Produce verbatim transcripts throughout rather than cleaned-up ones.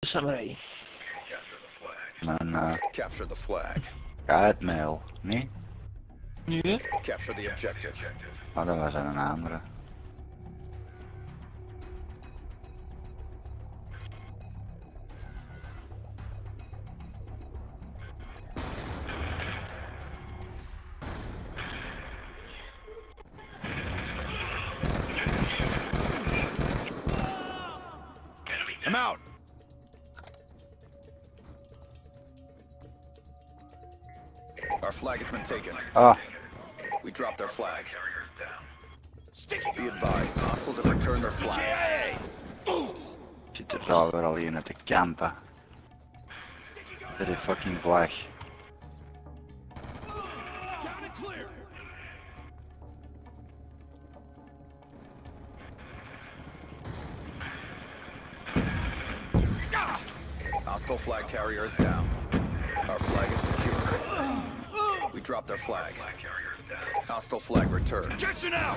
samurai. Een uh, Capture the flag. guidemail, niet? Nu? Capture the objective. Oh, dat was een andere. I'm out. Our flag has been taken. Oh, We dropped their flag. Be advised, hostiles have returned their flag. zit er zo weer al hier naar te campen. Dat is fucking vlag. Hostile flag carrier is down. Our flag is secure. We dropped their flag. Hostile flag returned. Objection out!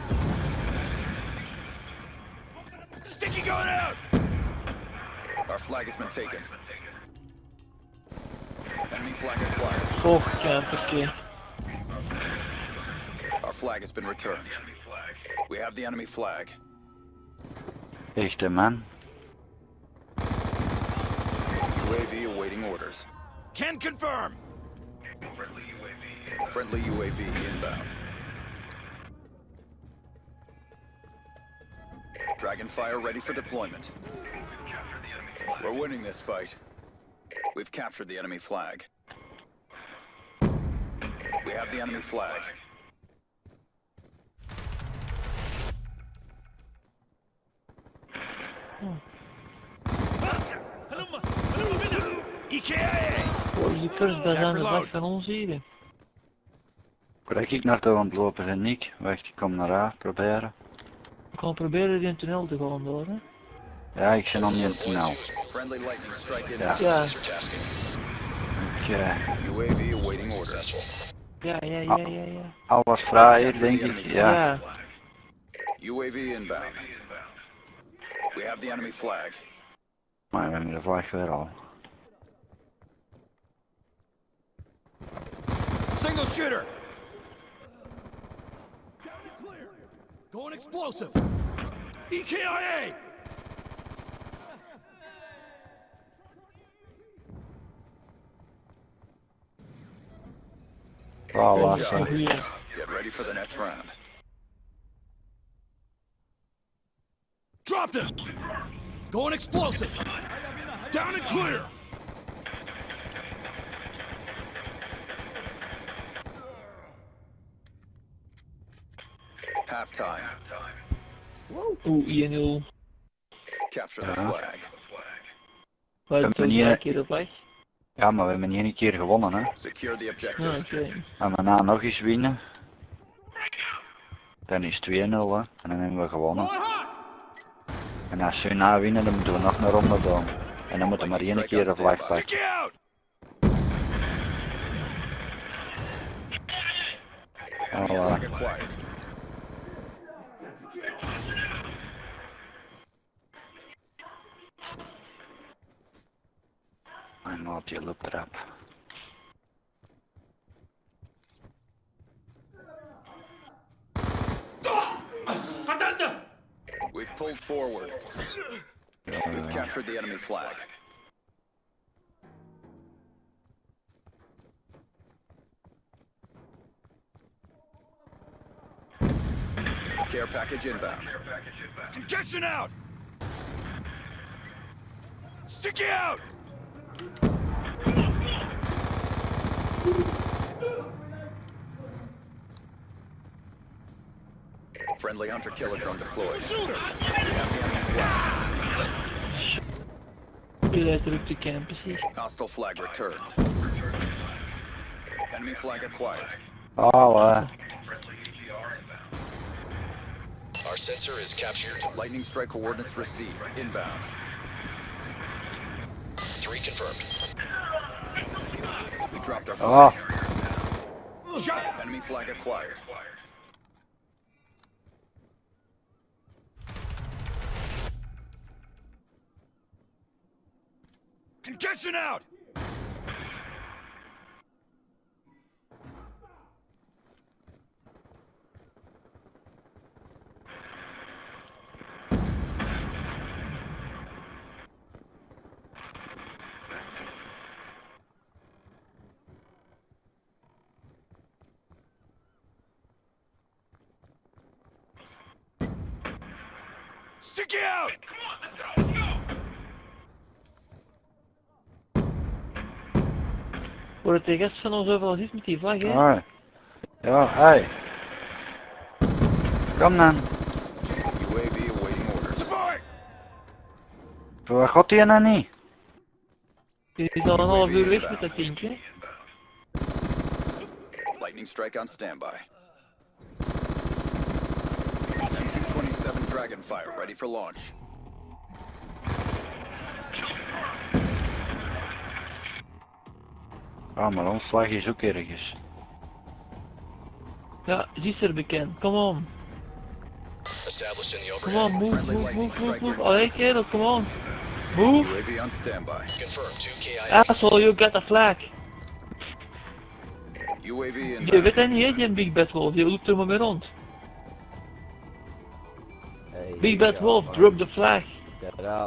Sticky going out! Our flag has been taken. Enemy flag acquired. Oh, campertje. Our flag has been returned. We have the enemy flag. Echte man. U A V awaiting orders. Can confirm. Friendly U A V inbound. Dragonfire ready for deployment. We're winning this fight. We've captured the enemy flag. We have the enemy flag. E K I A! Oh, die first daar aan de bak van ons hier. Kijk ik naar toe aan het lopen en Nick. Wacht, ik kom naar haar, proberen. Ik ga proberen die in tunnel te gaan door, hè. Ja, ik ben nog niet in het tunnel. Friendly lightning strike in. Ja. Ja. Okay. U A V awaiting orders. Ja, ja, ja, ja, ja. Al was fraaier, denk ik. Ja. Ja. U A V inbound. We have the enemy flag. Maar we hebben de vlag weer al. Single shooter! Going explosive! E K I A! Oh, Good wacht. job, hè. agents. Get ready for the next round. Dropped him! Going explosive! Down and clear! Halftime. Oeh, één nul. Capture the Ja. flag. Waar is Een het manier- een keer de vlag? Ja, maar we hebben niet één keer gewonnen, hè. Secure the Ja, objective. oké. En we na nog eens winnen. Dan is het twee nul, hè. En dan hebben we gewonnen. En als we na winnen, dan moeten we nog een ronde doen. En dan moeten we maar één keer de vlag pakken. Sticky out! Enemy Voilà. flag acquired. En laat die loop erop. We've pulled forward. Ja, We've ja. captured the enemy flag. Care package inbound. Congestion out! Sticky out! Friendly hunter killer drone deployed. Shooter! Je rijdt terug te campen, precies. Hostile flag returned. Enemy flag acquired. Oh, uh, Our sensor is captured. Lightning strike coordinates received. Inbound. Three confirmed. We dropped our oh, flag. Shot! Enemy flag acquired. Concussion out! Sticky out! Wordt het de rest van ons overal ziet met die vlag, hè? Hoi. Ja, hey. Kom dan. U A V awaiting orders. Support! Waar gaat die nou niet? Die is al een half uur weg met dat kindje. Lightning strike on standby. M Q twenty-seven Dragonfire ready for launch. Ah, maar ons slag is ook ergens. Ja, die is er bekend. Kom on. Established in the Kom overhead. on, move, move, move, move, move. Allee, kerel, kom on. Move. U A V on standby. Confirmed. two K I A. Asshole, you got a flag. U A V Je inbound. weet dat niet, hè, die Big Bad Wolf. Die loopt er maar mee rond. Hey, Big Bad yeah, Wolf, man. drop the flag. Get up.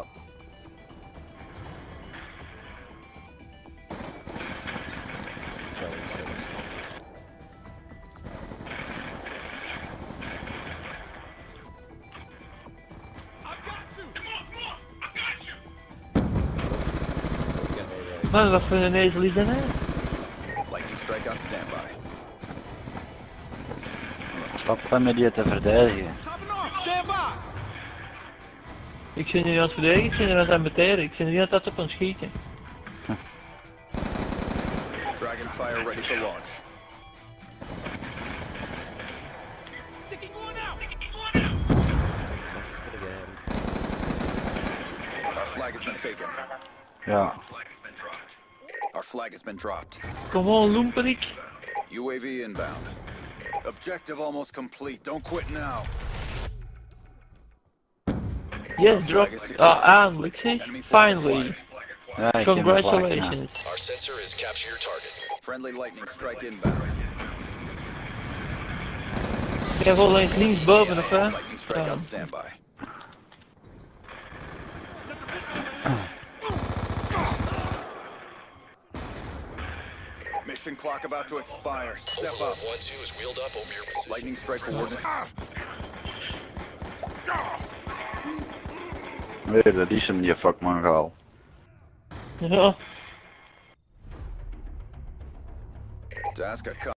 Man, wat voor een ezel is dat, hè? Lightning strike on standby. Stap dan met die te verdedigen. Ik zit nu aan het verdedigen, ik zit nu aan het ambeteren. Ik zit nu aan het op aan schieten. Dragonfire ready for launch. Our flag has been taken. Ja. Our flag has been dropped. Kom on, loemperik. U A V inbound. Objective almost complete. Don't quit now. Yes, drop. Ah, eindelijk, zie. Enemy flag Finally. acquired. Ja, ik heb een vlag, ja. Congratulations. Our sensor is capture your target. Friendly lightning strike inbound. Jij vol eens linksboven, of hè? Lightning strike Ja. on standby. Mission clock about to expire. Step up. one two is wheeled up over your position. Lightning strike coordinates. Nee, dat is hem, die fuckman gaal. Ja. Task accomplished.